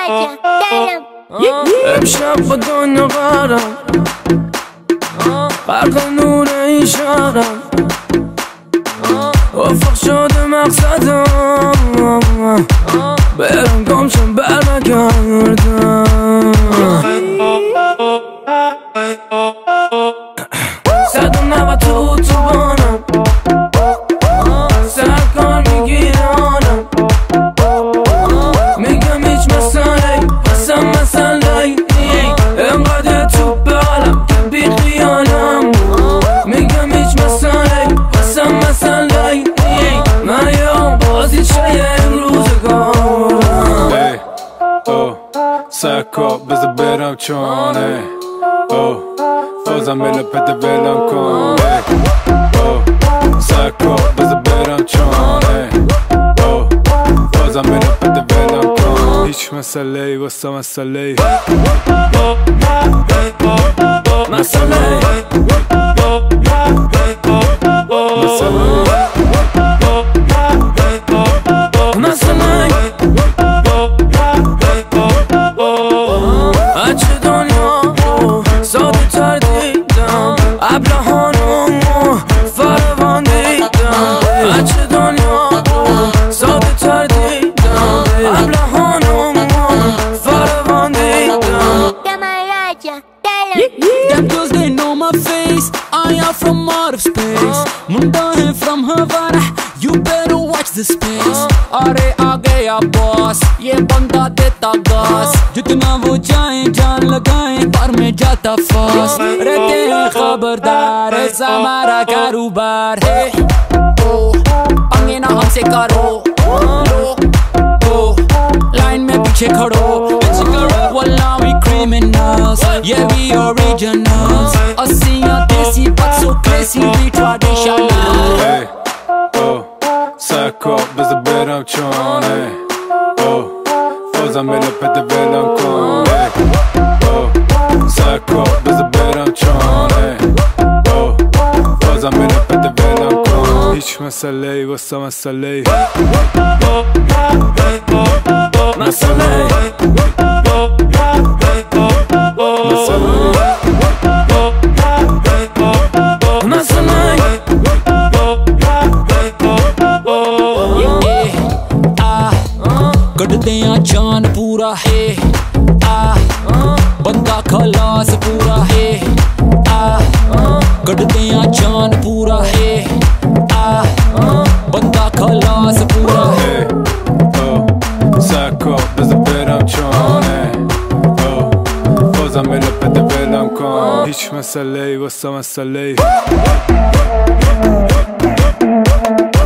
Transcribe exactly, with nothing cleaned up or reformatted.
امشب با دنیا قرم برق نور این شهرم افق شده مقصدم برم گمشم برنگردم صد و نود تو اتوبانم سرکار میگیرانم میگم هیچ مسئله اصلا مسئله نی انقدر تو بالم که بی خیالم میگم هیچ مسئله اصلا مسئله نی من یه بازی چه امروزگارم ای او سکا بذار برم چانه او فازم بلا پده بلم کن او سکا بذار برم چانه او فازم بلا پده بلم کن هیچ مسئله ای واسه مسئله ای مسئله اچه دنیا ساده تر دیدم ابلهانم فروان دیدم اچه دنیا ساده تر دیدم ابلهانم فروان دیدم Them girls they know my face I am from out of space Munda hai from Havana You better watch the space Are aa gaya boss Ye banda deta gas Jitna wo jaye jaan lagaye Par mein jata fast Rehte hain khabardar Aisa hamara karobar Hey oh Pange na humse karo Lo oh Line mein piche khado Wallah we criminals Yeah we originals Asiya desi but so classy we traditional Hey oh Sako beza beram chone oh Fozam bela pede belam kon oh Sako beza beram chone oh Fozam bela pede belam kon Hiç mesele ey vasa mesele ey مسئله कटदे आ जान पूरा है आ बंदा खलास पूरा है आ कटदे आ जान पूरा है आ बंदा खलास पूरा है Sako beza beram chone oh Fozam bela pede belam kon Hiç mesele ey vasa mesele ey